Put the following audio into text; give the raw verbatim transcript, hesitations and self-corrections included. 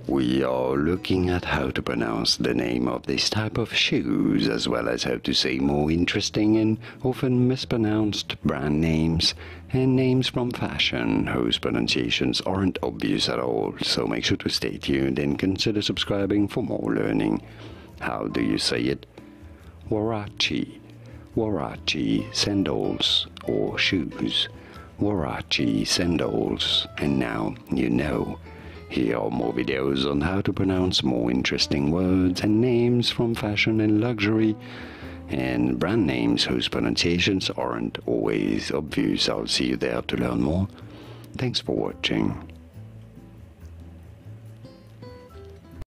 We are looking at how to pronounce the name of this type of shoes, as well as how to say more interesting and often mispronounced brand names and names from fashion whose pronunciations aren't obvious at all, so make sure to stay tuned and consider subscribing for more learning. How do you say it? Huarache, Huarache sandals or shoes. Huarache sandals, and now you know. Here are more videos on how to pronounce more interesting words and names from fashion and luxury, and brand names whose pronunciations aren't always obvious. I'll see you there to learn more. Thanks for watching.